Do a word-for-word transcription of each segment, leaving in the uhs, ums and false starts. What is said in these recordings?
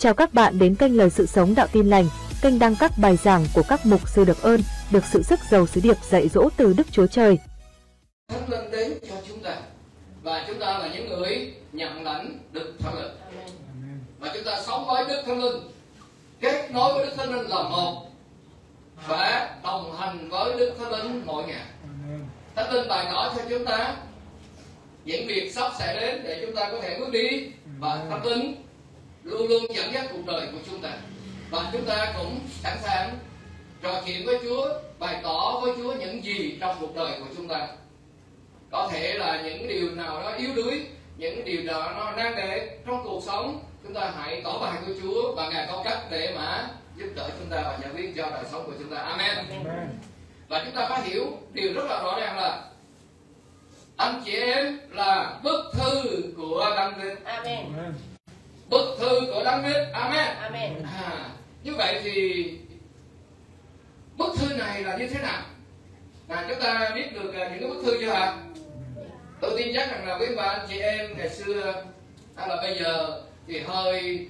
Chào các bạn đến kênh Lời Sự Sống Đạo Tin Lành, kênh đăng các bài giảng của các mục sư được ơn, được sự sức giàu sứ điệp dạy dỗ từ Đức Chúa Trời. Thánh Linh đến cho chúng ta, và chúng ta là những người nhận lãnh Đức Thánh Linh, và chúng ta sống với Đức Thánh Linh, kết nối với Đức Thánh Linh là một, và đồng hành với Đức Thánh Linh mỗi ngày. Thánh Linh bày tỏ cho chúng ta những việc sắp sẽ đến để chúng ta có thể bước đi, và Thánh Linh luôn luôn dẫn dắt cuộc đời của chúng ta, và chúng ta cũng sẵn sàng trò chuyện với Chúa, bày tỏ với Chúa những gì trong cuộc đời của chúng ta. Có thể là những điều nào đó yếu đuối, những điều nào nó nan đề trong cuộc sống, chúng ta hãy tỏ bài của Chúa, và Ngài có cách để mà giúp đỡ chúng ta và giải quyết cho đời sống của chúng ta. Amen. Amen. Và chúng ta phải hiểu điều rất là rõ ràng là anh chị em là bức thư của Đấng Christ. Amen. Bức thư của Đấng Christ. Amen. Amen. À, như vậy thì bức thư này là như thế nào? À, chúng ta biết được những cái bức thư chưa hả? Tôi tin chắc rằng là quý bà anh chị em ngày xưa hay là bây giờ thì hơi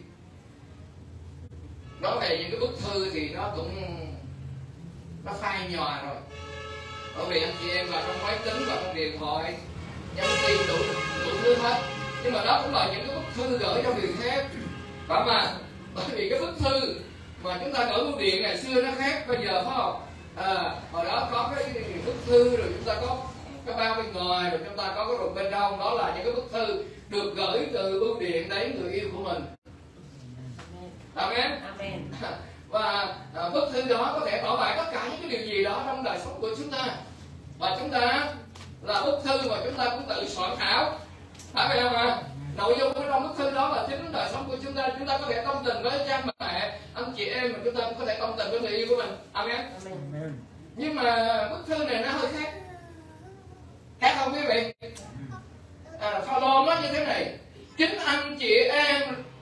nói về những cái bức thư thì nó cũng nó phai nhòa rồi. Bởi vì anh chị em vào trong máy tính và trong điện thoại nhắn tin đủ đủ thứ hết, nhưng mà đó cũng là những cái bức thư gửi cho người khác, phải mà. Bởi vì cái bức thư mà chúng ta gửi bưu điện ngày xưa nó khác bây giờ, phải không? À, hồi đó có cái bức thư rồi chúng ta có cái bao bên ngoài, rồi chúng ta có cái rụt bên trong, đó là những cái bức thư được gửi từ bưu điện đến người yêu của mình. Amen. Amen. Và à, bức thư đó có thể tỏ bày tất cả những cái điều gì đó trong đời sống của chúng ta, và chúng ta là bức thư mà chúng ta cũng tự soạn thảo, phải vậy không ạ? Nội dung ở trong bức thư đó là chính đời sống của chúng ta. Chúng ta có thể tâm tình với cha mẹ, anh chị em, mà chúng ta cũng có thể tâm tình với người yêu của mình. Amen. Amen. Nhưng mà bức thư này nó hơi khác. Khác không quý vị? À, Phaolô nói như thế này: chính anh chị em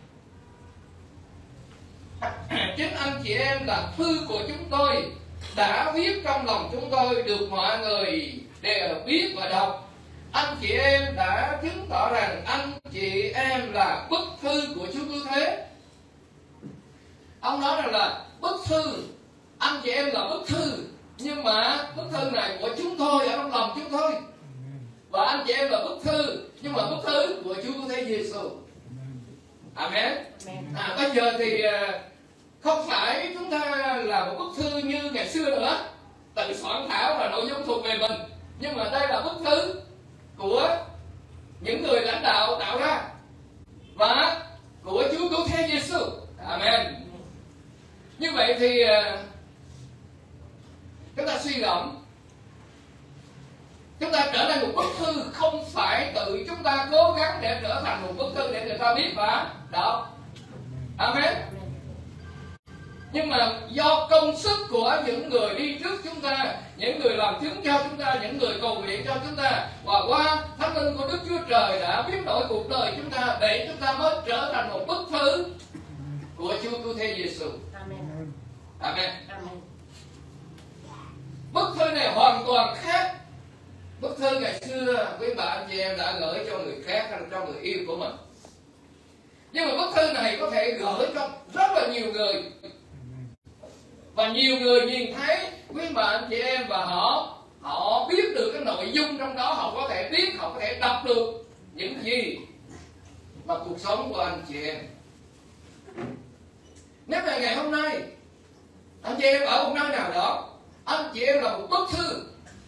chính anh chị em là thư của chúng tôi, đã viết trong lòng chúng tôi, được mọi người đều biết và đọc. Anh chị em đã chứng tỏ rằng anh chị em là bức thư của Chúa Cứu Thế. Ông nói rằng là bức thư, anh chị em là bức thư, nhưng mà bức thư này của chúng tôi ở trong lòng chúng tôi. Và anh chị em là bức thư, nhưng mà bức thư của Chúa Cứu Thế Giêsu. Amen. À, bây giờ thì không phải chúng ta là một bức thư như ngày xưa nữa, tự soạn thảo là nội dung thuộc về mình, nhưng mà đây là bức thư của những người lãnh đạo tạo ra và của Chúa Cứu Thế Giêsu. Amen. Như vậy thì chúng ta suy gẫm, chúng ta trở thành một bức thư không phải tự chúng ta cố gắng để trở thành một bức thư để người ta biết và đọc. Amen. Nhưng mà do công sức của những người đi trước chúng ta, những người làm chứng cho chúng ta, những người cầu nguyện cho chúng ta, và qua Thánh Linh của Đức Chúa Trời đã biến đổi cuộc đời chúng ta, để chúng ta mới trở thành một bức thư của Chúa Cứu Thế Giêsu. Amen. Amen. Amen. Bức thư này hoàn toàn khác. Bức thư ngày xưa quý bà anh chị em đã gửi cho người khác hay cho người yêu của mình, nhưng mà bức thư này có thể gửi cho rất là nhiều người, và nhiều người nhìn thấy quý bà anh chị em, và họ họ biết được cái nội dung trong đó, họ có thể biết, họ có thể đọc được những gì mà cuộc sống của anh chị em. Nếu là ngày hôm nay anh chị em ở một nơi nào đó, anh chị em là một bức thư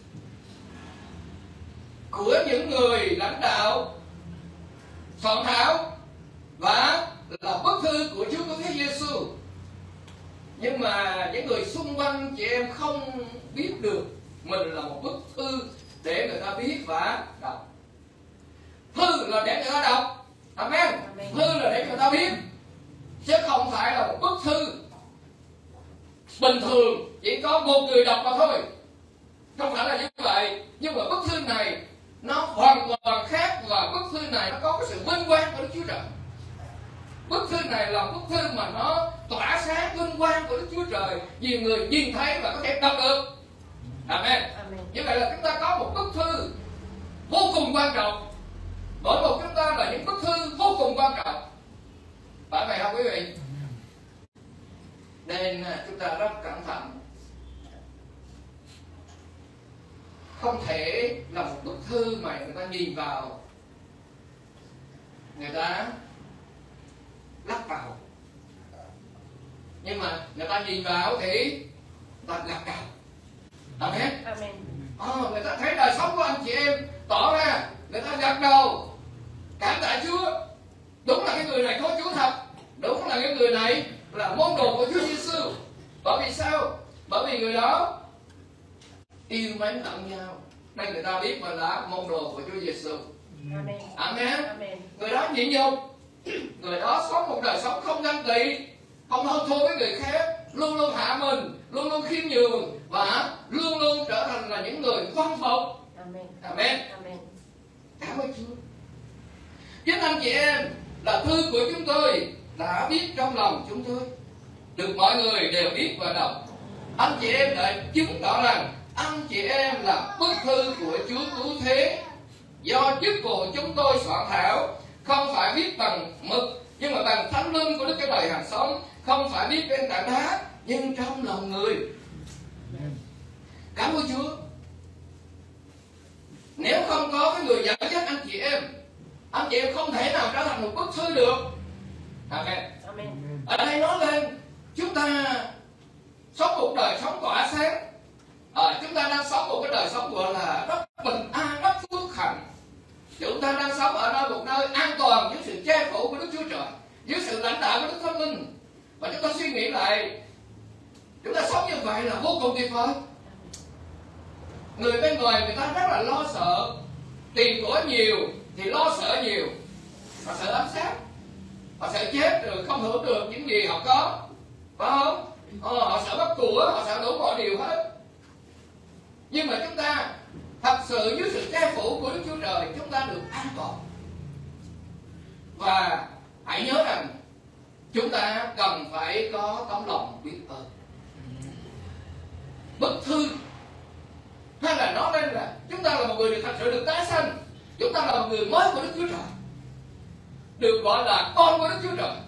của những người lãnh đạo soạn thảo và là bức thư của Chúa Cứu Thế Giêsu, nhưng mà những người xung quanh chị em không biết được mình là một bức thư để người ta biết và đọc. Thư là để người ta đọc. Amen. Amen. Thư là để người ta biết, chứ không phải là một bức thư bình thường chỉ có một người đọc mà thôi. Không phải là như vậy. Nhưng mà bức thư này nó hoàn toàn khác, và bức thư này nó có cái sự vinh quang của Đức Chúa Trời. Bức thư này là bức thư mà nó tỏa sáng vinh quang của Đức Chúa Trời, nhiều người nhìn thấy và có thể đọc được. Amen. Amen. Như vậy là chúng ta có một bức thư vô cùng quan trọng. Mỗi một chúng ta là những bức thư vô cùng quan trọng. Phải vậy không quý vị? nên chúng ta rất cẩn thận. Không thể là một bức thư mà người ta nhìn vào, người ta lắc vào, nhưng mà người ta nhìn vào thì ta gật đầu. Amen. Amen. À, người ta thấy đời sống của anh chị em tỏ ra, người ta gật đầu cảm tạ Chúa. Đúng là cái người này có Chúa thật, đúng là cái người này là môn đồ của Chúa Giêsu. Bởi vì sao? Bởi vì người đó yêu mến lẫn nhau, nên người ta biết mình là môn đồ của Chúa Giêsu. Amen. Amen. Amen. Người đó nhịn nhục, người đó sống một đời sống không ganh tị, không hơn thua với người khác, luôn luôn hạ mình, luôn luôn khiêm nhường và luôn luôn trở thành là những người khoan phục. Amen. Amen. Amen. Cảm ơn Chúa. Chính anh chị em là thư của chúng tôi đã viết trong lòng chúng tôi, được mọi người đều biết và đọc. Anh chị em đã chứng tỏ rằng anh chị em là bức thư của Chúa Cứu Thế, do chức vụ chúng tôi soạn thảo, không phải viết bằng mực nhưng mà bằng thánh linh của Đức Chúa Trời hàng sống, không phải viết trên tảng đá nhưng trong lòng người. Cảm ơn Chúa. Nếu không có cái người dẫn dắt anh chị em, anh chị em không thể nào trở thành một bức thư được. Amen. Amen. Ở đây nói lên chúng ta sống một đời sống tỏa sáng. À, chúng ta đang sống một cái đời sống gọi là rất bình an, rất phước hạnh. Chúng ta đang sống ở nơi một nơi an toàn dưới sự che phủ của Đức Chúa Trời, dưới sự lãnh đạo của Đức Thánh Linh. Và chúng ta suy nghĩ lại, chúng ta sống như vậy là vô cùng tuyệt vời. Người bên ngoài người ta rất là lo sợ, tiền của nhiều thì lo sợ nhiều, họ sợ ám sát, họ sợ chết rồi không hưởng được những gì họ có, phải không? Ờ, họ sợ mất của, họ sợ đủ mọi điều hết. Nhưng mà chúng ta thật sự dưới sự che phủ của Đức Chúa Trời, chúng ta được an toàn. Và hãy nhớ rằng chúng ta cần phải có tấm lòng biết ơn. Bức thư hay là nói lên là chúng ta là một người được thật sự được tái sanh, chúng ta là một người mới của Đức Chúa Trời, được gọi là con của Đức Chúa Trời.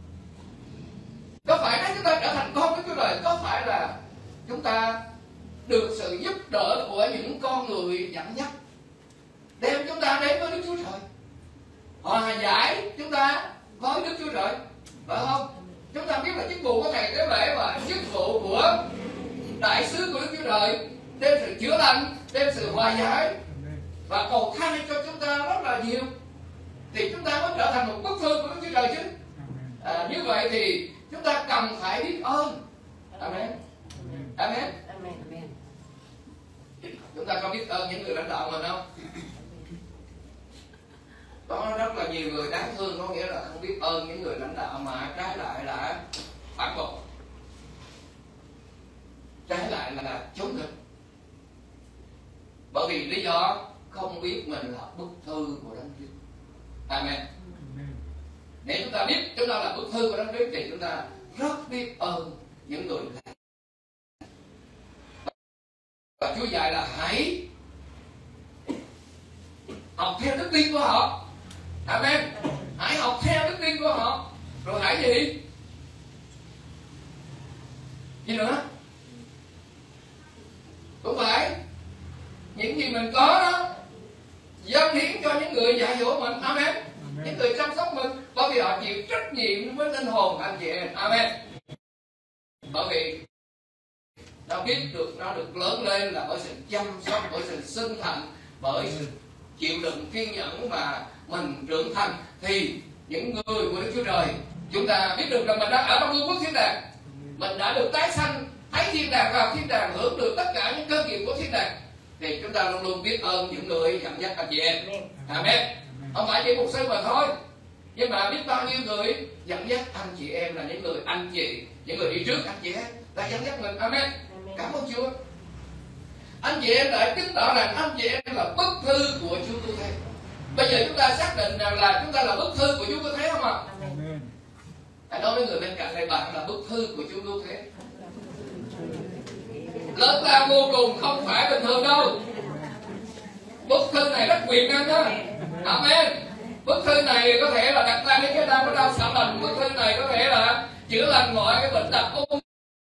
Có phải nếu chúng ta trở thành con của Đức Chúa Trời, có phải là chúng ta được sự giúp đỡ của những con người dẫn dắt, đem chúng ta đến với Đức Chúa Trời, hòa giải chúng ta với Đức Chúa Trời, phải không? Chúng ta biết là chức vụ của Thầy Tế Lễ và chức vụ của đại sứ của Đức Chúa Trời đem sự chữa lành, đem sự hòa giải và cầu thay cho chúng ta rất là nhiều, thì chúng ta mới trở thành một bức thư của Đức Chúa Trời chứ. À, như vậy thì chúng ta cần phải biết ơn. Amen. Amen. Amen. Amen. Chúng ta có biết ơn những người lãnh đạo mình không? Có rất là nhiều người đáng thương, có nghĩa là không biết ơn những người lãnh đạo mà trái lại là phản bội, trái lại là chống nghịch. Bởi vì lý do không biết mình là bức thư của Đấng Christ. Amen. Nếu chúng ta biết chúng ta là bức thư của Đấng Christ thì chúng ta rất biết ơn những người lãnh. Và Chúa dạy là hãy học theo đức tin của họ. Amen. Hãy học theo đức tin của họ. Rồi hãy gì? Gì nữa? Cũng phải những gì mình có đó dâng hiến cho những người dạy dỗ mình. Amen. Amen. Những người chăm sóc mình, bởi vì họ chịu trách nhiệm với linh hồn anh chị em. Amen. Bởi vì nó biết được, nó được lớn lên là bởi sự chăm sóc, bởi sự sinh thành, bởi sự chịu đựng, kiên nhẫn và mình trưởng thành. Thì những người của Đức Chúa Trời, chúng ta biết được rằng mình đang ở trong vương quốc thiên đàng, mình đã được tái sanh, thấy thiên đàng, vào thiên đàng, hưởng được tất cả những cơ nghiệp của thiên đàng, thì chúng ta luôn luôn biết ơn những người dẫn dắt anh chị em. Amen. Không phải chỉ mục sư mà thôi, nhưng mà biết bao nhiêu người dẫn dắt anh chị em, là những người anh chị, những người đi trước anh chị em đã dẫn dắt mình. Amen. Cảm ơn Chúa. Anh chị em đã chứng tỏ rằng anh chị em là bức thư của Chúa Cứu Thế. Bây giờ chúng ta xác định rằng là chúng ta là bức thư của Chúa Cứu Thế không ạ? Amen. Hãy nói với người bên cạnh đây, bạn là bức thư của Chúa Cứu Thế. Lớn lao vô cùng, không phải bình thường đâu. Bức thư này rất quyền năng đó. Amen. Bức thư này có thể là đặt ra những cái đau, cái đau sợ lành. Bức thư này có thể là chữa lành mọi cái bệnh tật ung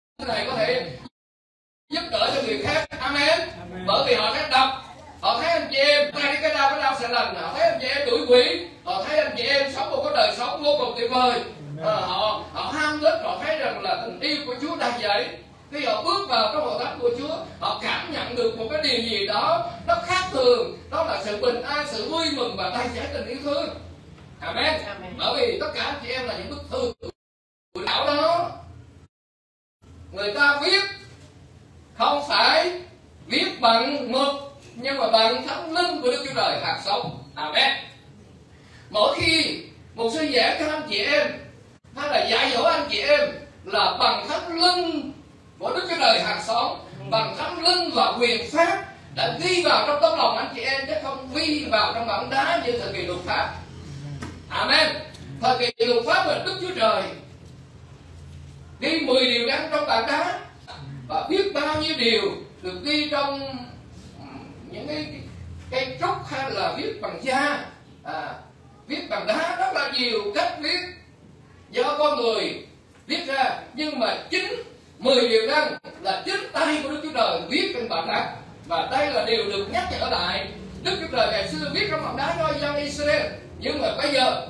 sẽ lành, họ thấy anh chị em đuổi quỷ, họ thấy anh chị em sống một cái đời sống vô cùng tuyệt vời, à, họ họ ham thích, họ thấy rằng là tình yêu của Chúa đang dậy. Khi họ bước vào trong hội thánh của Chúa, họ cảm nhận được một cái điều gì đó nó khác thường, đó là sự bình an, sự vui mừng và đầy dẫy tình yêu thương. Amen. Amen. Bởi vì tất cả anh chị em là những bức thư của đạo đó, người ta viết không phải viết bằng mực, nhưng mà bằng thánh linh của Đức Chúa Trời hạt sống. Amen. Mỗi khi một sư giảng cho anh chị em hay là dạy dỗ anh chị em là bằng thánh linh của Đức Chúa Trời hạt sống, bằng thánh linh và quyền pháp đã ghi vào trong tấm lòng anh chị em, chứ không ghi vào trong bảng đá như thời kỳ luật pháp. Amen. Thời kỳ luật pháp là Đức Chúa Trời ghi mười điều răn trong bảng đá, và biết bao nhiêu điều được ghi trong những cái cây trúc hay là viết bằng da, à, viết bằng đá, rất là nhiều cách viết do con người viết ra. Nhưng mà chính mười điều răn là chính tay của Đức Chúa Trời viết trên bảng đá, và đây là điều được nhắc nhở lại. Đức Chúa Trời ngày xưa viết trong bảng đá cho dân Israel, nhưng mà bây giờ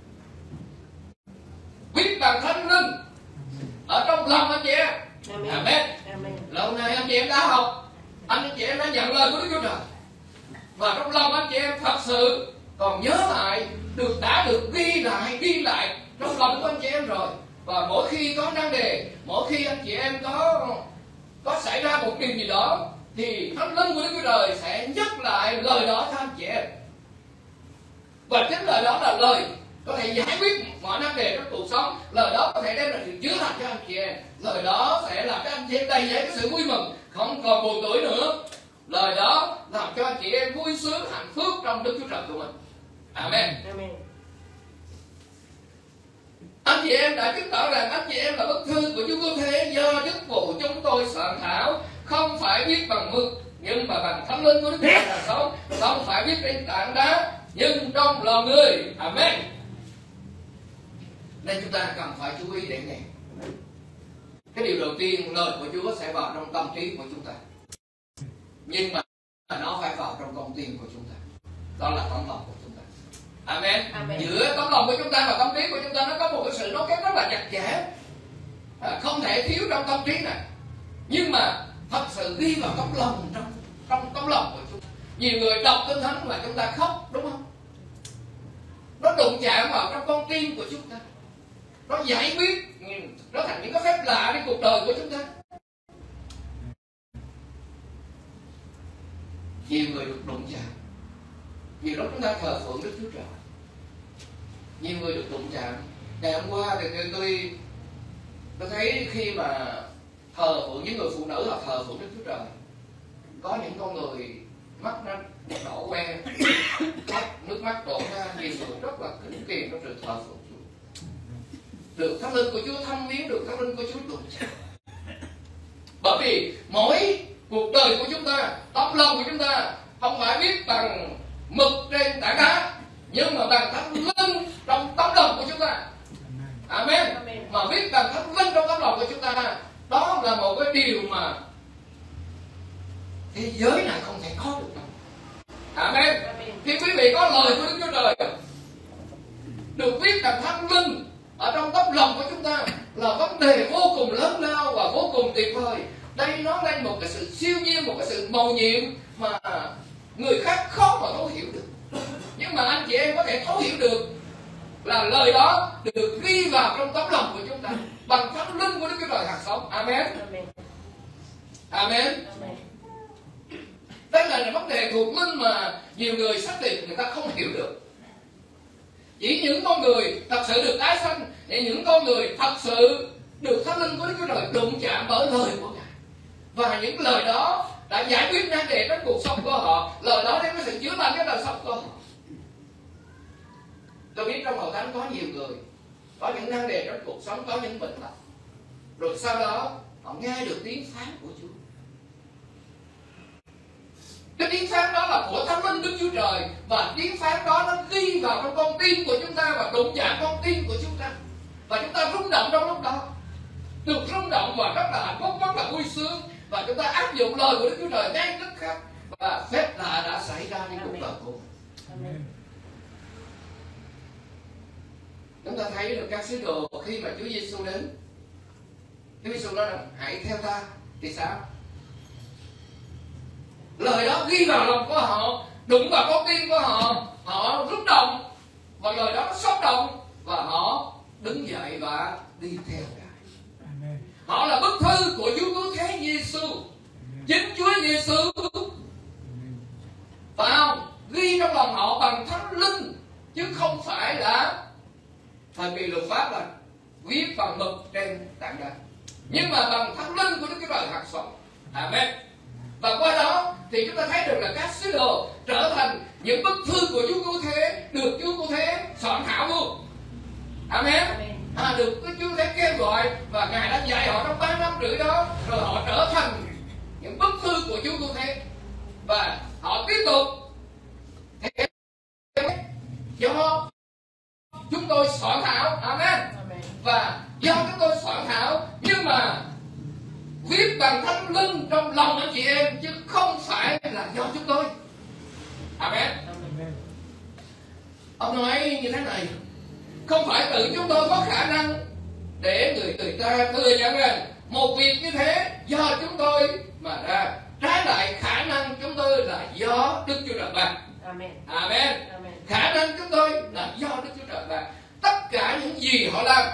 viết bằng thánh linh ở trong lòng anh chị em. Amen. Amen. Amen. Lâu nay anh chị em đã học, anh chị em đã nhận lời của Đức Chúa Trời, và trong lòng anh chị em thật sự còn nhớ lại, được đã được ghi lại ghi lại trong lòng của anh chị em rồi. Và mỗi khi có năng đề, mỗi khi anh chị em có có xảy ra một điều gì đó, thì thánh linh của Đức Chúa Trời sẽ nhắc lại lời đó cho anh chị em, và chính lời đó là lời có thể giải quyết mọi năng đề trong cuộc sống. Lời đó có thể đem lại sự chữa lành cho anh chị em. Lời đó sẽ làm cho anh chị em đầy dẫy cái sự vui mừng, không còn buồn tuổi nữa. Lời đó làm cho anh chị em vui sướng, hạnh phúc trong Đức Chúa Trời của mình. Amen. Amen. Anh chị em đã chứng tỏ rằng anh chị em là bức thư của Chúa Cứu Thế do chức vụ chúng tôi soạn thảo, không phải viết bằng mực, nhưng mà bằng thánh linh của Đức Chúa Trời là sống, không phải viết trên tảng đá, nhưng trong lòng người. Amen. Nên chúng ta cần phải chú ý để nghe. Cái điều đầu tiên, lời của Chúa sẽ vào trong tâm trí của chúng ta, nhưng mà nó phải vào trong con tim của chúng ta, đó là tấm lòng của chúng ta. Amen. Amen. Giữa tấm lòng của chúng ta và tâm trí của chúng ta nó có một cái sự nối kết rất là chặt chẽ, à, không thể thiếu trong tâm trí này, nhưng mà thật sự ghi vào tấm lòng, trong trong tấm lòng của chúng ta. Nhiều người đọc Kinh Thánh mà chúng ta khóc, đúng không? Nó đụng chạm vào trong con tim của chúng ta, nó giải quyết, nó thành những cái phép lạ trên cuộc đời của chúng ta. Nhiều người được đụng chạm, nhiều lúc chúng ta thờ phượng Đức Chúa Trời, nhiều người được đụng chạm. Ngày hôm qua thì tôi tôi thấy khi mà thờ phượng những người phụ nữ, họ thờ phượng Đức Chúa Trời, có những con người mắt nó đổ que, nước mắt đổ ra, nhiều người rất là kính kiệm trong sự thờ phượng Chúa, được thánh linh của Chúa thăm viếng, được thánh linh của Chúa đụng chạm. Bởi vì mỗi cuộc đời của chúng ta, tấm lòng của chúng ta không phải viết bằng mực trên tảng đá, nhưng mà bằng thánh linh trong tấm lòng của chúng ta. Amen. Amen. Mà viết bằng thánh linh trong tấm lòng của chúng ta, đó là một cái điều mà thế giới này không thể có được đâu. Amen. Amen. Khi quý vị có lời của Đức Chúa Trời được viết bằng thánh linh ở trong tấm lòng của chúng ta, là vấn đề vô cùng lớn lao và vô cùng tuyệt vời. Đây nó lên một cái sự siêu nhiên, một cái sự mầu nhiệm mà người khác khó mà thấu hiểu được, nhưng mà anh chị em có thể thấu hiểu được, là lời đó được ghi vào trong tấm lòng của chúng ta bằng thánh linh của Đức Chúa Trời hằng sống. Amen. Amen. Amen. Amen. Đây là vấn đề thuộc linh mà nhiều người xác định người ta không hiểu được. Chỉ những con người thật sự được tái sanh, để những con người thật sự được thánh linh của Đức Chúa Trời đụng chạm bởi lời của Ngài, và những lời đó đã giải quyết nan đề trong cuộc sống của họ. Lời đó đem cái sự chữa lành cho đời sống của họ. Tôi biết trong hội thánh có nhiều người có những nan đề trong cuộc sống, có những bệnh tật, rồi sau đó họ nghe được tiếng phán của Chúa. Cái tiếng phán đó là của thánh linh Đức Chúa Trời, và tiếng phán đó nó ghi vào trong con tim của chúng ta và đụng chạm con tim của chúng ta, và chúng ta rung động trong lúc đó, được rung động và rất là hạnh phúc, rất là vui sướng, và chúng ta áp dụng lời của Đức Chúa Trời ngay tức khắc, và phép lạ đã xảy ra trên cuộc đời của mình. Chúng ta thấy được các sứ đồ khi mà Chúa Giêsu đến, Chúa Giêsu nói rằng hãy theo ta, thì sao? Lời đó ghi vào lòng của họ, đụng vào con tim của họ, họ rung động và lời đó nó xúc động và họ đứng dậy và đi theo Ngài. Họ là bức thư của Chúa Cứu Thế Giêsu, chính Chúa Giêsu phải không? Ghi trong lòng họ bằng Thánh Linh, chứ không phải là thời kỳ luật pháp là viết bằng mực trên tảng đá, nhưng mà bằng Thánh Linh của Đức Chúa Trời hằng sống. Amen. Và qua đó thì chúng ta thấy được là các sứ đồ trở thành những bức thư của Chúa Cứu Thế, được Chúa Cứu Thế soạn thảo luôn. Amen. À, được Chúa Cứu Thế kêu gọi và Ngài đã dạy họ trong ba năm rưỡi đó, rồi họ trở thành những bức thư của Chúa Cứu Thế và họ tiếp tục do chúng tôi soạn thảo. Amen. Và do chúng tôi soạn thảo nhưng mà viết bằng Thánh Linh trong lòng anh chị em, chứ không phải là do chúng tôi. Amen. Ông nói như thế này, không phải tự chúng tôi có khả năng để người người ta thừa nhận rằng một việc như thế do chúng tôi mà ra, trái lại khả năng chúng tôi là do Đức Chúa Trời ban. Amen. Amen. Amen. Khả năng chúng tôi là do Đức Chúa Trời ban. Tất cả những gì họ làm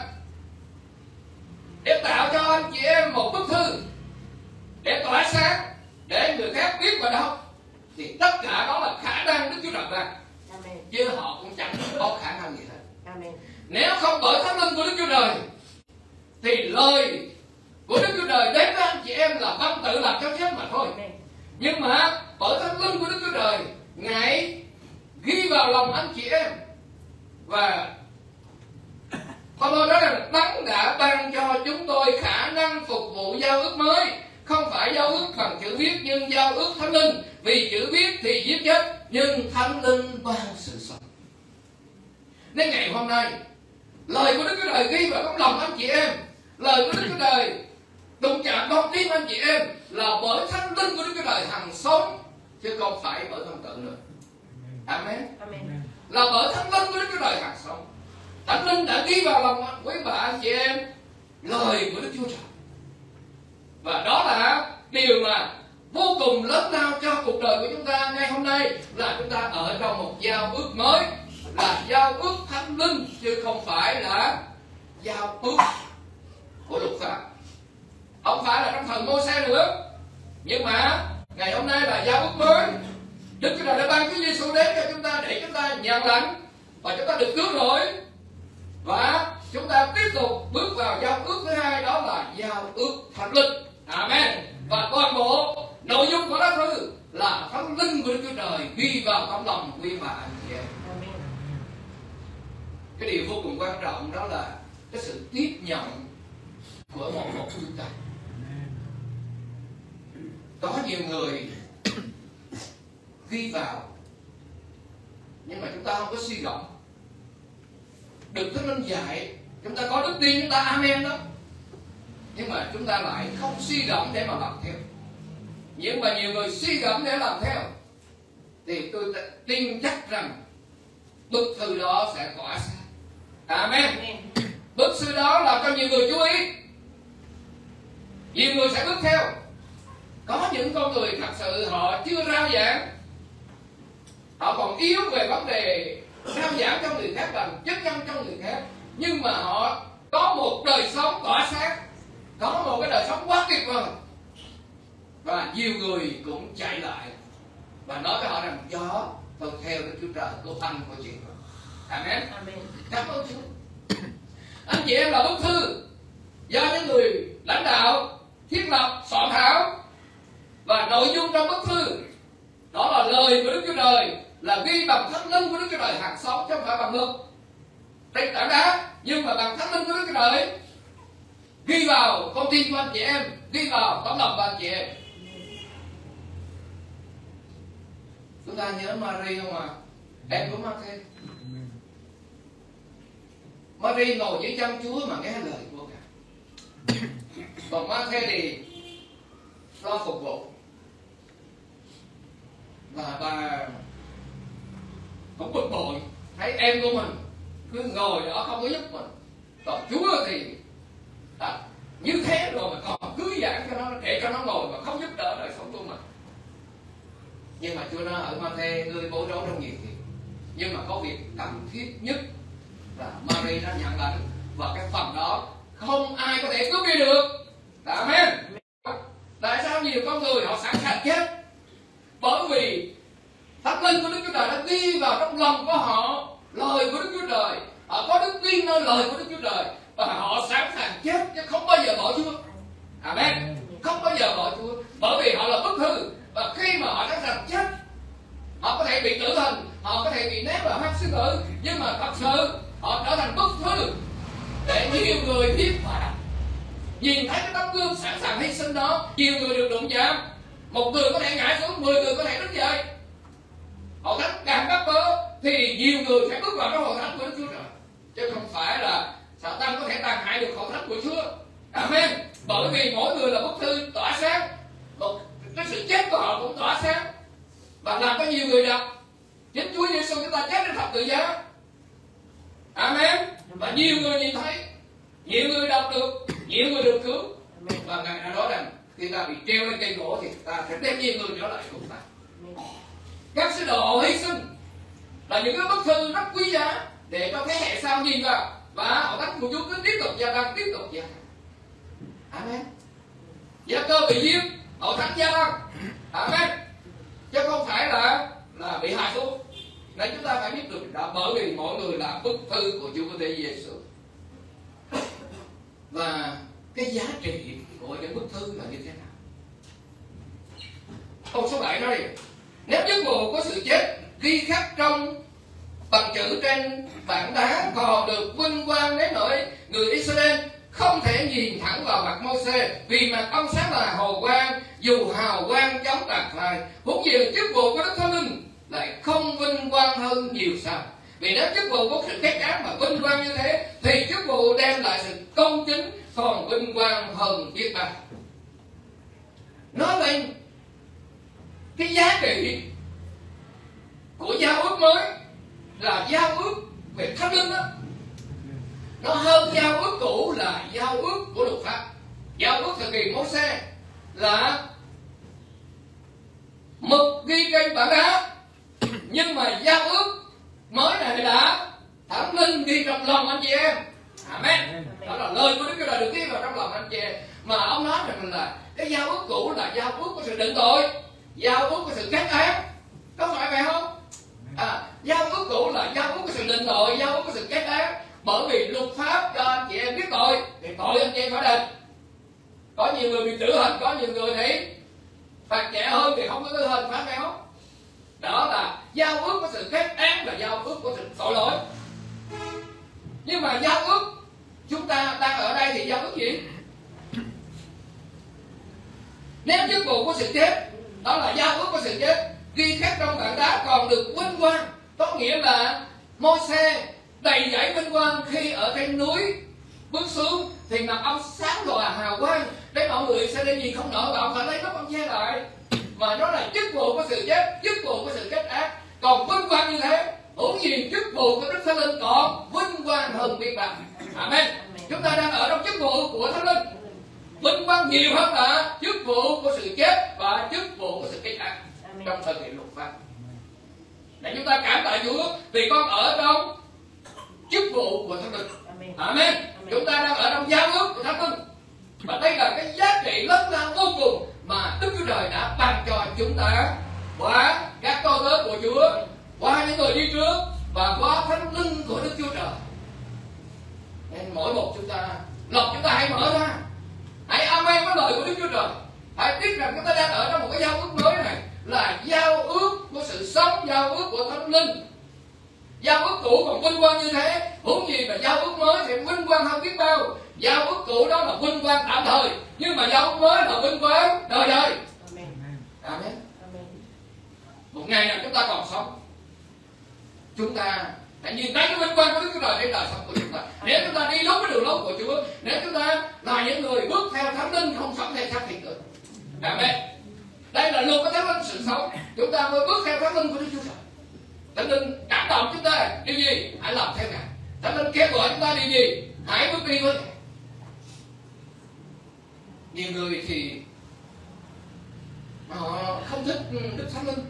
để tạo cho anh chị em một bức thư để tỏa sáng, để người khác biết và đọc, thì tất cả đó là khả năng Đức Chúa Trời ban. Chứ họ cũng chẳng có khả năng gì hết. Amen. Nếu không bởi Thánh Linh của Đức Chúa Trời thì lời của Đức Chúa Trời đến với anh chị em là văn tự làm cho chết mà thôi. Amen. Nhưng mà bởi Thánh Linh của Đức Chúa Trời, Ngài ghi vào lòng anh chị em. Và Phaolô nói rằng Đấng đã ban cho chúng tôi khả năng phục vụ giao ước mới, không phải giao ước bằng chữ viết nhưng giao ước Thánh Linh. Vì chữ viết thì giết chết, nhưng Thánh Linh ban sự sống. Nên ngày hôm nay, lời của Đức Chúa Trời ghi vào trong lòng anh chị em, lời của Đức Chúa Trời đụng chạm con tim anh chị em là bởi Thánh Linh của Đức Chúa Trời hằng sống, chứ không phải bởi văn tự nữa. Amen. Amen. Là bởi Thánh Linh của Đức Chúa Trời hằng sống. Thánh Linh đã ghi vào lòng quý bà anh chị em lời của Đức Chúa Trời. Và đó là điều mà vô cùng lớn lao cho cuộc đời của chúng ta ngày hôm nay, là chúng ta ở trong một giao ước mới, là giao ước Thánh Linh chứ không phải là giao ước của luật pháp. Không phải là trong thần Mô-se nữa, nhưng mà ngày hôm nay là giao ước mới. Đức Chúa Trời đã ban Chúa Giêsu đến cho chúng ta để chúng ta nhận lãnh và chúng ta được cứu rỗi, và chúng ta tiếp tục bước vào giao ước thứ hai, đó là giao ước Thánh Linh. Amen. Và toàn bộ nội dung của lá thư là Thánh Linh của Đức Chúa Trời ghi vào trong lòng quý bà anh chị em. Cái điều vô cùng quan trọng đó là cái sự tiếp nhận của một một chúng ta. Có nhiều người ghi vào nhưng mà chúng ta không có suy gẫm. Được Thánh Linh dạy, chúng ta có đức tin, chúng ta amen đó, nhưng mà chúng ta lại không suy gẫm để mà làm theo. Nhưng mà nhiều người suy gẫm để làm theo thì tôi tin chắc rằng bức thư đó sẽ tỏa sáng. Amen. Bức thư đó làm cho nhiều người chú ý, nhiều người sẽ bước theo. Có những con người thật sự họ chưa rao giảng, họ còn yếu về vấn đề rao giảng cho người khác, làm chức nhân cho người khác, nhưng mà họ có một đời sống tỏa sáng, có một cái đời sống quá tuyệt vời, và nhiều người cũng chạy lại và nói với họ rằng do tôi theo Đức Chúa Trời của anh của chị. Amen. Amen. Cảm ơn Chúa. Anh chị em là bức thư do những người lãnh đạo thiết lập soạn thảo, và nội dung trong bức thư đó là lời của Đức Chúa Trời, là ghi bằng Thánh Linh của Đức Chúa Trời hằng sống, chứ không phải bằng mực trên tảng đá, nhưng mà bằng Thánh Linh của Đức Chúa Trời ghi vào con tim của anh chị em, ghi vào tấm lòng của anh chị em. Chúng ta nhớ Mary không ạ? À? Em của Ma-thê. Mary ngồi dưới chân Chúa mà nghe lời của Ngài. Còn Ma-thê thì lo phục vụ, và bà cũng bực bội, thấy em của mình cứ ngồi đó không có giúp mình, còn Chúa thì à, như thế rồi mà còn cứ giảng cho nó, để cho nó ngồi mà không giúp đỡ đời sống của mình. Nhưng mà Chúa nói ở Ma-thê ngươi bối rối trong nhiều việc, nhưng mà có việc cần thiết nhất là Mary đã nhận lãnh, và cái phần đó không ai có thể cướp đi được. Amen. Tại sao nhiều con người họ sẵn sàng chết? Bởi vì Thánh linh của Đức Chúa Trời đã ghi vào trong lòng của họ lời của Đức Chúa Trời, họ có đức tin nơi lời của Đức Chúa Trời, và họ sẵn sàng chết chứ không bao giờ bỏ Chúa. Amen. Không bao giờ bỏ Chúa, bởi vì họ là bức thư, và khi mà họ sẵn sàng chết, họ có thể bị tử hình, họ có thể bị ném vào hắc sư tử, nhưng mà thật sự họ trở thành bức thư để nhiều người biết và đọc. Nhìn thấy cái tấm gương sẵn sàng hy sinh đó, nhiều người được đụng chạm. Một người có thể ngã xuống, mười người có thể đứng dậy. Hội thánh càng bắt bớ thì nhiều người sẽ bước vào trong hội thánh của Đức Chúa Trời, chứ không phải là Satan có thể tàn hại được hội thánh của Chúa. Amen. Bởi vì mỗi người là bức thư tỏa sáng, một cái sự chết của họ cũng tỏa sáng và làm cho nhiều người đọc. Chính Chúa Giêsu chúng ta chết trên thập tự giá. Amen. Và nhiều người nhìn thấy, nhiều người đọc được, nhiều người được cứu. Và ngày nào đó rằng khi ta bị treo lên cây gỗ thì ta sẽ đem nhiều người trở lại cùng ta. Các sứ đồ hy sinh là những cái bức thư rất quý giá để cho thế hệ sau nhìn vào, và hội thánh của Chúa cứ tiếp tục gia tăng, tiếp tục gia tăng. Amen. Gia Cơ bị giết, hội thánh gia tăng. Amen. Chứ không phải là là bị hạ xuống. Nên chúng ta phải biết được đó, bởi vì mọi người là bức thư của Chúa Giê Giêsu. Và cái giá trị của những bức thư là như thế nào? Câu số bảy nói: nếu chức vụ có sự chết ghi khắc trong bằng chữ trên bảng đá còn được vinh quang đến nỗi người Israel không thể nhìn thẳng vào mặt Mô-sê, vì mặt ông sáng là hồ quang, dù hào quang chống tạc phai. Huống gì chức vụ của Đức Thánh Linh lại không vinh quang hơn nhiều sao? Vì nếu chức vụ có sự kết ác mà vinh quang như thế, thì chức vụ đem lại sự công chính còn vinh quang hơn biết bao. Nói lên cái giá trị của giao ước mới là giao ước về Thánh Linh đó, nó hơn giao ước cũ là giao ước của luật pháp. Giao ước thời kỳ Mô-sê là mực ghi trên bảng đá, nhưng mà giao ước mới này là Thánh Linh ghi trong lòng anh chị em. Amen. Đó là lời của Đức Chúa Trời được ghi vào trong lòng anh chị em. Mà ông nói rằng là cái giao ước cũ là giao ước của sự định tội, giao ước của sự kết án, có phải vậy không? À, giao ước cũ là giao ước của sự định tội, giao ước của sự kết án. Bởi vì luật pháp cho anh chị em biết tội thì tội anh chị em phải đền. Có nhiều người bị tử hình, có nhiều người thì phạt nhẹ hơn thì không có tử hình, phải không? Đó là giao ước của sự kết án, là giao ước của sự tội lỗi. Nhưng mà giao ước chúng ta đang ở đây thì giao ước gì? Nếu chức vụ của sự chết, đó là giao ước của sự chết ghi khắc trong bảng đá còn được vinh quang, có nghĩa là Mô-sê đầy dẫy vinh quang khi ở trên núi bước xuống thì mặt ông sáng lòa hào quang để mọi người sẽ đi nhìn không nổi, và ông phải lấy nắp ông che lại. Mà đó là chức vụ của sự chết, chức vụ của sự kết ác còn vinh quang như thế, huống gì chức vụ của Đức Thánh Linh còn vinh quang hơn biết bao. Amen. Chúng ta đang ở trong chức vụ của Thánh Linh, vinh quang nhiều hơn là chức vụ của sự chết và chức vụ của sự kết ác trong thời kỳ luật pháp. Để chúng ta cảm tạ Chúa vì con ở trong chức vụ của Thánh Linh. Amen. Chúng ta đang ở trong giao ước của Thánh Linh, và đây là cái giá trị lớn lao vô cùng mà Đức Chúa Trời đã ban cho chúng ta qua các con lớn của Chúa, qua những người đi trước và qua Thánh Linh của Đức Chúa Trời. Nên mỗi một chúng ta, lòng chúng ta hãy mở ra, hãy amen với lời của Đức Chúa Trời. Hãy biết rằng chúng ta đang ở trong một cái giao ước mới này, là giao ước của sự sống, giao ước của Thánh Linh. Giao ước cũ còn vinh quang như thế, huống gì mà giao ước mới thì vinh quang hơn biết bao. Giao ước cũ đó là vinh quang tạm thời, nhưng mà giao ước mới là vinh quang đời đời. Amen. Amen. Một ngày nào chúng ta còn sống, chúng ta hãy nhìn thấy cái vinh quang của Đức Chúa Trời trên đời sống của chúng ta. Nếu chúng ta đi đúng với đường lối của Chúa, nếu chúng ta là những người bước theo Thánh Linh, không sống theo xác thịt nữa. Amen. Đây là luật của Thánh Linh, sự sống. Chúng ta mới bước theo Thánh Linh của Đức Chúa Trời. Thánh Linh cảm động chúng ta điều gì? Hãy làm theo Ngài. Thánh Linh kêu gọi chúng ta điều gì? Hãy bước đi với Ngài. Nhiều người thì họ không thích Đức Thánh Linh.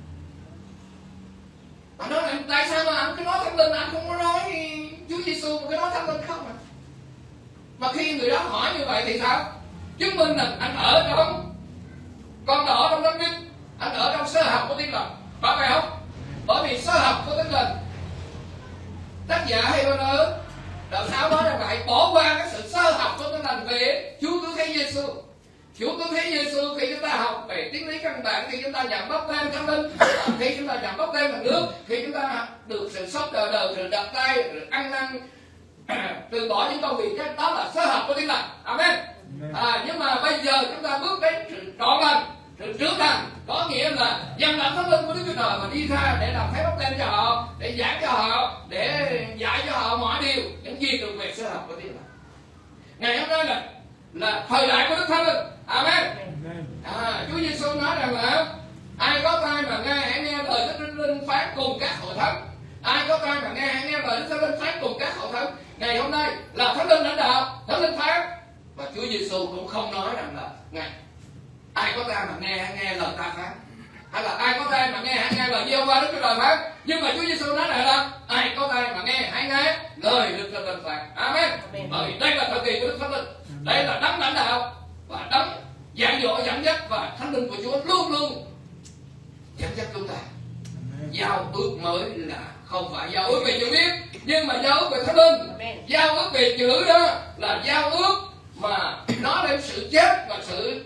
Họ nói là tại sao mà anh cứ nói Thánh Linh, anh không có nói Chúa Giêsu mà cứ nói Thánh Linh không à? Mà khi người đó hỏi như vậy thì sao? Chứng minh là anh ở trong con ở trong Thánh Linh, anh ở trong sơ học của Tin Lành. Bởi vậy không? Bởi vì sơ học của Tin Lành, tác giả Hebrew đoạn sáu nói rằng lại bỏ qua cái sự sơ học của Tin Lành về Chúa Cứu Thế Giêsu. Chúa Cứu Thế Giêsu khi chúng ta học về triết lý căn bản, khi chúng ta nhận báp têm Thánh Linh, khi chúng ta nhận báp têm bằng nước, khi chúng ta được sự sống đời đời, sự đặt tay, sự ăn năn, từ bỏ những công việc, cái đó là sơ học của Tin Lành. Amen. À, nhưng mà bây giờ chúng ta bước đến sự trọn lành, sự trưởng thành, có nghĩa là dâng lãnh Thánh Linh của Đức Chúa Trời và đi ra để làm phép báp têm cho họ, để giảng cho họ, để dạy cho họ mọi điều những gì được về sơ học của Tin Lành. Ngày hôm nay là là thời đại của Đức Thánh Linh. Amen. À, Chúa Giêsu nói rằng là ai có tai mà nghe hãy nghe lời Đức Thánh Linh phán cùng các hội thánh. Ai có tai mà nghe hãy nghe lời Đức Thánh Linh phán cùng các hội thánh. Ngày hôm nay là Thánh Linh lãnh đạo, Thánh Linh phán, và Chúa Giêsu cũng không nói rằng là ngày ai có tai mà nghe hãy nghe lời ta phán, hay là ai có tai mà nghe hãy nghe lời Giê-hô-va Đức Chúa Trời phán. Nhưng mà Chúa Giêsu nói rằng là ai có tai mà nghe hãy nghe lời Đức Thánh Linh phán. Amen. Bởi vì đây là thời kỳ của Đức Thánh Linh, đây là đấng lãnh đạo và đấng dạy dỗ dẫn dắt, và Thánh Linh của Chúa luôn luôn dẫn dắt chúng ta. Giao ước mới là không phải giao ước về chữ viết, nhưng mà giao ước về Thánh Linh. Giao ước về chữ đó là giao ước mà nó đem sự chết và sự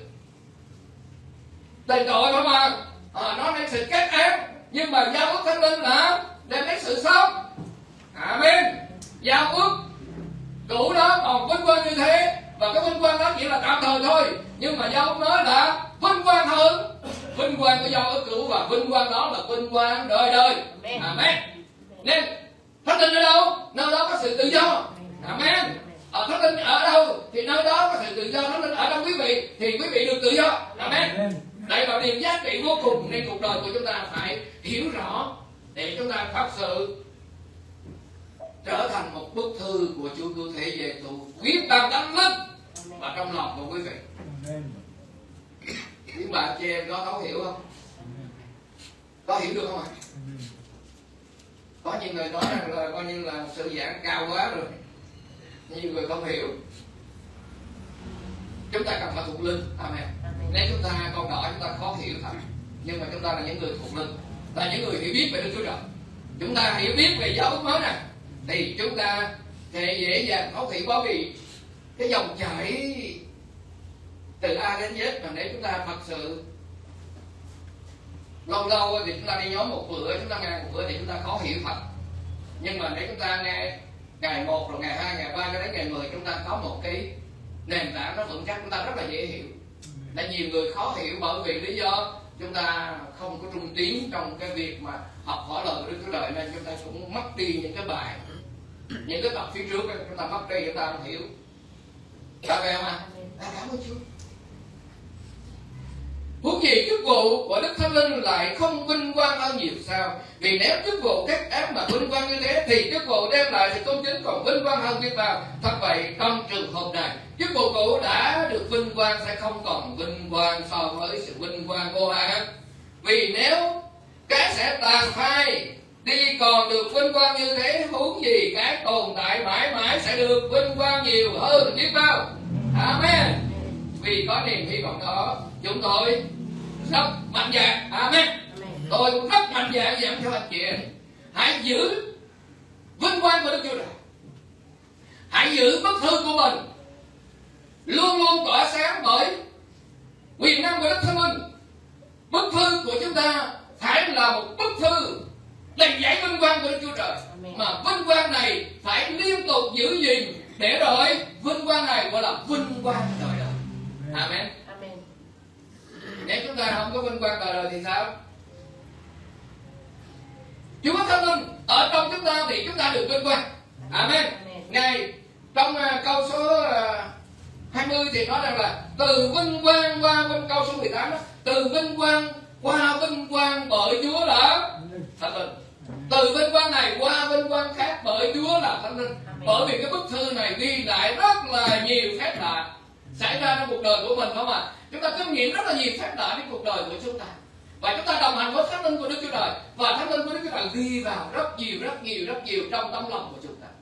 đền tội không mà à, nó đem sự kết án. Nhưng mà giao ước Thánh Linh là đem đến sự sống. Amen. Giao ước cũ đó còn vinh quang như thế, và cái vinh quang đó chỉ là tạm thời thôi, nhưng mà giao ước mới là vinh quang hơn vinh quang của giao ước cũ, và vinh quang đó là vinh quang đời đời. Amen. Nên Thánh Linh ở đâu, nơi đó có sự tự do. Amen. Ở Thánh Linh ở đâu thì nơi đó có sự tự do. Thánh Linh ở trong quý vị thì quý vị được tự do. Amen. Đây là điều giá trị vô cùng, nên cuộc đời của chúng ta phải hiểu rõ để chúng ta thật sự trở thành một bức thư của Chúa Cứu Thế Giêsu quyết tâm đắm linh và trong lòng của quý vị. Những bạn chị em có thấu hiểu không? Có hiểu được không ạ? Có những người nói rằng là coi như là sự giảng cao quá rồi, nhiều người không hiểu. Chúng ta cần phải thuộc linh. Amen. Nếu chúng ta con đỏ chúng ta khó hiểu thật, nhưng mà chúng ta là những người thuộc linh, là những người hiểu biết về Đức Chúa Trời. Chúng ta hiểu biết về giáo ước mới này thì chúng ta sẽ dễ dàng thấu hiểu, bởi vì cái dòng chảy từ A đến Z. Mà nếu chúng ta thật sự lâu lâu thì chúng ta đi nhóm một bữa, chúng ta nghe một bữa thì chúng ta khó hiểu thật. Nhưng mà nếu chúng ta nghe ngày một rồi ngày hai, ngày ba cho đến ngày mười, chúng ta có một cái nền tảng nó vững chắc, chúng ta rất là dễ hiểu. Đã nhiều người khó hiểu bởi vì lý do chúng ta không có trung tín trong cái việc mà học hỏi lời của Đức Chúa Trời, nên chúng ta cũng mất đi những cái bài, những cái tập phía trước chúng ta mất đi, chúng ta không hiểu. Cảm ơn không ạ? Cảm ơn Chúa. Huống gì chức vụ của Đức Thánh Linh lại không vinh quang hơn nhiều sao? Vì nếu chức vụ kết ác mà vinh quang như thế thì chức vụ đem lại sự tôn kính còn vinh quang hơn biết bao. Thật vậy trong trường hợp này, chức vụ cũ đã được vinh quang sẽ không còn vinh quang so với sự vinh quang vô hạn. Vì nếu cái sẽ tàn phai đi còn được vinh quang như thế, huống gì cái tồn tại mãi mãi sẽ được vinh quang nhiều hơn biết bao. Amen. Vì có niềm hy vọng đó, chúng tôi rất mạnh dạn. Amen. Tôi cũng rất mạnh dạn dặn cho anh chị em, hãy giữ vinh quang của Đức Chúa Trời, hãy giữ bức thư của mình luôn luôn tỏa sáng bởi quyền năng của Đức Thánh Linh. Bức thư của chúng ta phải là một bức thư đầy dẫy vinh quang của Đức Chúa Trời, mà vinh quang này phải liên tục giữ gìn để rồi vinh quang này gọi là vinh quang đời đời. Amen. Nếu chúng ta không có vinh quang đời đời thì sao? Chúa Thánh Linh ở trong chúng ta thì chúng ta được vinh quang. Amen. Ngài trong uh, câu số uh, hai mươi thì nói rằng là từ vinh quang qua vinh, câu số mười tám đó, từ vinh quang qua vinh quang bởi Chúa là Thánh Linh. từ vinh quang này qua vinh quang khác, bởi Chúa là Thánh Linh. Bởi vì cái bức thư này ghi lại rất là nhiều phép lạ xảy ra trong cuộc đời của mình, không ạ? Chúng ta kinh nghiệm rất là nhiều phép lạ trong cuộc đời của chúng ta, và chúng ta đồng hành với Thánh Linh của Đức Chúa Trời, và Thánh Linh của Đức Chúa Trời ghi vào rất nhiều rất nhiều rất nhiều trong tấm lòng của chúng ta.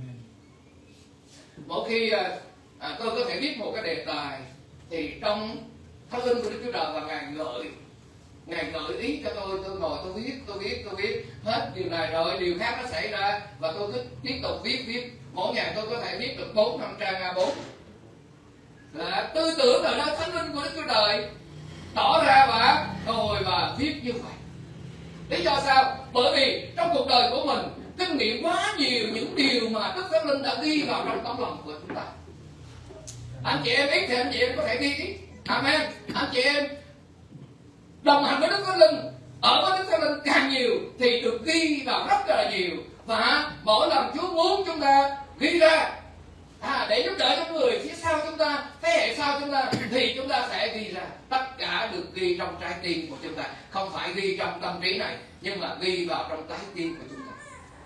Mỗi khi à, tôi có thể viết một cái đề tài thì trong Thánh Linh của Đức Chúa Trời và Ngài gợi Ngài gợi ý cho tôi, tôi ngồi tôi viết, tôi viết, tôi viết hết điều này rồi điều khác nó xảy ra, và tôi cứ tiếp tục viết viết. Mỗi ngày tôi có thể viết được bốn năm trang A bốn. Là tư tưởng ở đó Thánh Linh của Đức Chúa Trời tỏ ra và ngồi và viết như vậy. Lý do sao? Bởi vì trong cuộc đời của mình kinh nghiệm quá nhiều những điều mà Đức Thánh Linh đã ghi vào trong tấm lòng của chúng ta. Anh chị em ít thì anh chị em có thể ghi ít. Amen. Anh chị em đồng hành với Đức Thánh Linh, ở với Đức Thánh Linh càng nhiều thì được ghi vào rất là nhiều, và mỗi lần Chúa muốn chúng ta ghi ra à, để giúp đỡ cho người phía sau chúng ta, thế hệ sau chúng ta, thì chúng ta sẽ ghi ra. Tất cả được ghi trong trái tim của chúng ta, không phải ghi trong tâm trí này, nhưng mà ghi vào trong trái tim của chúng ta.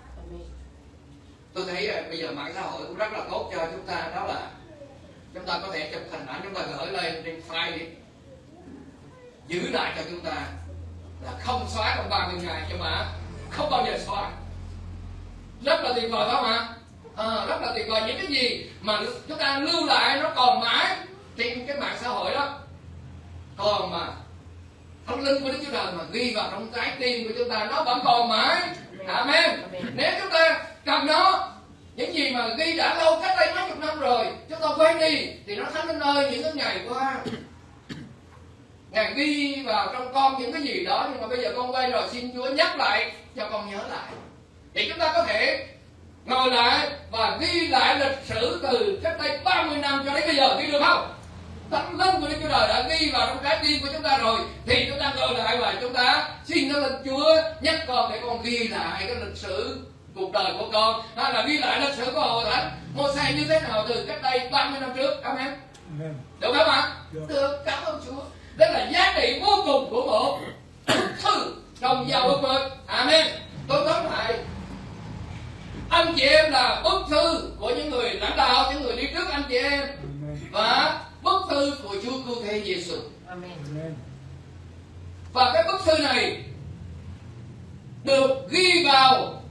Tôi thấy bây giờ mạng xã hội cũng rất là tốt cho chúng ta, đó là chúng ta có thể chụp hình ảnh, chúng ta gửi lên trên file đi, giữ lại cho chúng ta, là không xóa trong ba mươi ngày, nhưng mà không bao giờ xóa. Rất là tuyệt vời phải không ạ? À, rất là tuyệt vời. Những cái gì mà chúng ta lưu lại nó còn mãi trên cái mạng xã hội đó, còn mà Thánh Linh của Đức Chúa Trời mà ghi vào trong trái tim của chúng ta, nó vẫn còn mãi. Amen. Nếu chúng ta cầm nó, những gì mà ghi đã lâu cách đây mấy chục năm rồi, chúng ta quên đi thì nó Thánh Linh ơi, những cái ngày qua Ngài ghi vào trong con những cái gì đó, nhưng mà bây giờ con quay rồi, xin Chúa nhắc lại cho con nhớ lại, thì chúng ta có thể ngồi lại và ghi lại lịch sử từ cách đây ba mươi năm cho đến bây giờ, ghi được không? Thánh Linh của Đức Chúa Trời đã ghi vào trong trái tim của chúng ta rồi, thì chúng ta ngồi lại và chúng ta xin Thánh Linh Chúa nhắc con để con ghi lại cái lịch sử cuộc đời của con, hay là ghi lại lịch sử của Hội Thánh Mô-se như thế nào từ cách đây ba mươi năm trước. Amen. Được không ạ? Được, cảm ơn Chúa. Đó là giá trị vô cùng của một bức thư trong Giao Ước Mới. Amen. Tôi tóm lại, anh chị em là bức thư của những người lãnh đạo, những người đi trước anh chị em, và bức thư của Chúa Cứu Thế Giêsu. Amen. Và cái bức thư này được ghi vào,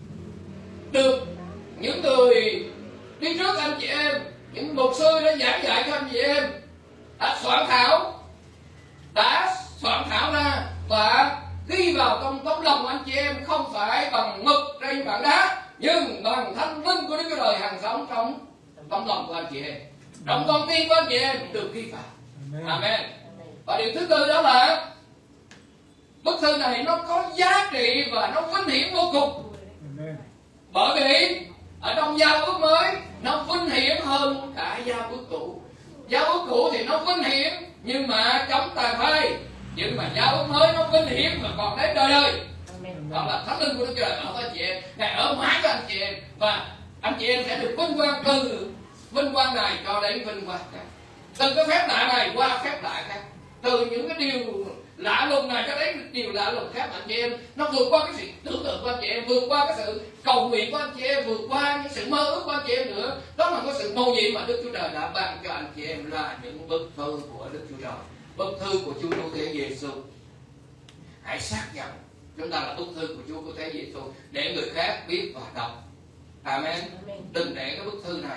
được những người đi trước anh chị em, những mục sư đã giảng dạy cho anh chị em, đã soạn thảo, đã soạn thảo ra và ghi vào trong tấm lòng anh chị em, không phải bằng mực trên bảng đá, nhưng bằng Thánh Linh của Đức Chúa Trời hằng sống trong tấm lòng của anh chị em, trong con tim của anh chị em được ghi vào. Amen. Và điều thứ tư đó là bức thư này nó có giá trị và nó vinh hiển vô cùng. Bởi vì ở trong Giao Ước Mới nó vinh hiển hơn cả Giao Ước Cũ. Giao Ước Cũ thì nó vinh hiển nhưng mà chống tàn phai, nhưng mà Giao Ước Mới nó vinh hiển và còn đến đời đời. Đó là Thánh Linh của Đức Chúa Trời ở với anh chị em, Ngài ở mãi với anh chị em, và anh chị em sẽ được vinh quang từ vinh quang này cho đến vinh quang khác, từ cái phép lạ này qua phép lạ khác, từ những cái điều lạ lùng này cho đến điều lạ lùng khác. Anh chị em nó vượt qua cái sự tưởng tượng của anh chị em, vượt qua cái sự cầu nguyện của anh chị em, vượt qua những sự mơ ước của anh chị em nữa. Đó là cái sự mầu nhiệm mà Đức Chúa Trời đã ban cho anh chị em, là những bức thư của Đức Chúa Trời, bức thư của Chúa Cứu Thế Giêsu. Hãy xác nhận chúng ta là bức thư của Chúa Cứu Thế Giêsu để người khác biết và đọc. Amen. Đừng để cái bức thư này,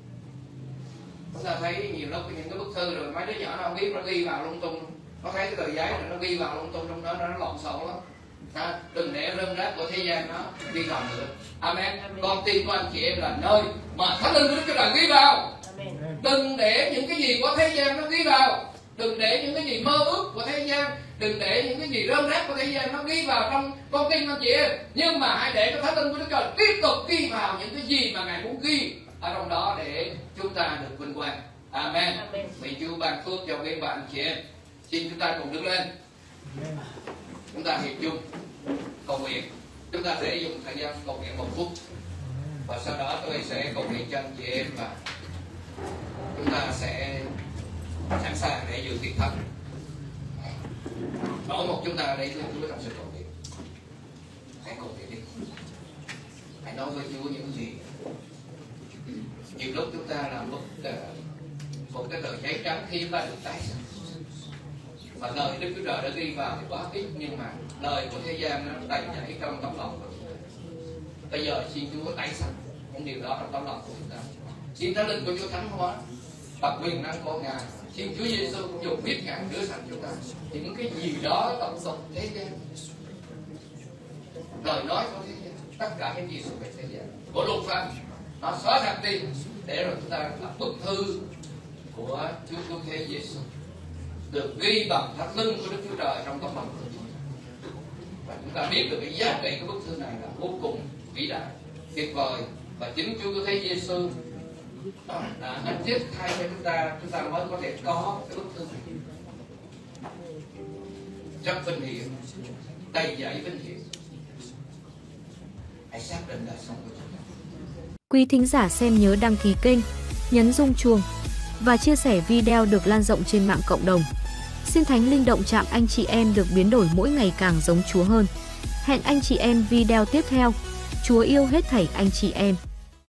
chúng ta thấy nhiều lúc những cái bức thư rồi mấy đứa nhỏ nó không biết, nó ghi vào lung tung, nó thấy cái tờ giấy rồi nó ghi vào lung tung trong đó, nó lộn xộn lắm. À, đừng để rơm rác của thế gian nó ghi vào nữa. Amen. Amen. Con tim của anh chị em là nơi mà Thánh Linh của Đức Chúa Trời ghi vào. Amen. Đừng để những cái gì của thế gian nó ghi vào, đừng để những cái gì mơ ước của thế gian, đừng để những cái gì rơm rác của thế gian nó ghi vào trong con tim anh chị em, nhưng mà hãy để cho Thánh Linh của Đức Chúa Trời tiếp tục ghi vào những cái gì mà Ngài muốn ghi ở trong đó để chúng ta được vinh quang. Amen. Amen. Vì Chúa ban phước cho các bạn chị em. Xin chúng ta cùng đứng lên. Amen. Chúng ta hiệp chung cầu nguyện. Chúng ta sẽ dùng thời gian cầu nguyện một phút, và sau đó tôi sẽ cầu nguyện cho anh chị em, và chúng ta sẽ sẵn sàng để dự tiệc thánh. Mỗi một chúng ta đây thưa Chúa trong sự cầu nguyện. Hãy cầu nguyện đi. hãy nói với Chúa những gì. Nhiều lúc chúng ta làm một, một cái tờ giấy trắng khi ta được tái sanh, và lời Đức Chúa Trời đã ghi vào thì quá ít, nhưng mà lời của thế gian nó đầy dẫy trong tấm lòng của chúng ta. Bây giờ xin Chúa tái sanh những điều đó trong tấm lòng của chúng ta. Xin Thánh Linh của Chúa thánh hóa và quyền năng của Ngài. Xin Chúa Giêsu cũng dùng huyết Ngài rửa sạch chúng ta những cái gì đó tổng tục thế gian, lời nói của thế gian, tất cả những gì thuộc về thế gian của luật pháp nó xóa sạch đi, để rồi chúng ta là bức thư của Chúa Cứu Thế Giêsu được ghi bằng thánh linh của Đức Chúa Trời trong tấm lòng của chúng ta. Và chúng ta biết được cái giá trị của bức thư này là vô cùng vĩ đại, tuyệt vời, và chính Chúa Cứu Thế Giêsu đã chết thay cho chúng ta, chúng ta mới có thể có cái bức thư này. Rất vinh hiển, đầy dẫy vinh hiển. Hãy xác định đời sống của chúng ta. Quý thính giả xem nhớ đăng ký kênh, nhấn rung chuông và chia sẻ video được lan rộng trên mạng cộng đồng. Xin Thánh Linh động chạm anh chị em được biến đổi mỗi ngày càng giống Chúa hơn. Hẹn anh chị em video tiếp theo. Chúa yêu hết thảy anh chị em.